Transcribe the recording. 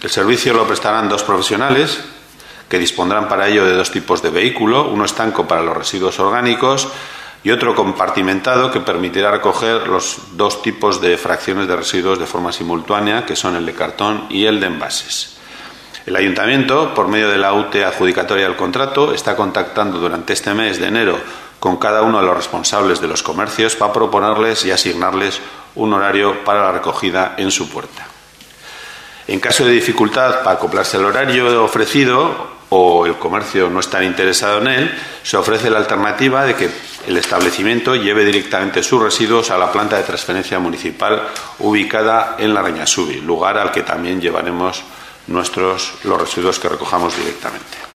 El servicio lo prestarán 2 profesionales que dispondrán para ello de 2 tipos de vehículo, uno estanco para los residuos orgánicos y otro compartimentado que permitirá recoger los 2 tipos de fracciones de residuos de forma simultánea, que son el de cartón y el de envases. El Ayuntamiento, por medio de la UTE adjudicatoria del contrato, está contactando durante este mes de enero con cada uno de los responsables de los comercios para proponerles y asignarles un horario para la recogida en su puerta. En caso de dificultad para acoplarse al horario ofrecido o el comercio no estar interesado en él, se ofrece la alternativa de que el establecimiento lleve directamente sus residuos a la planta de transferencia municipal ubicada en Larrañasubi, lugar al que también llevaremos los residuos que recojamos directamente.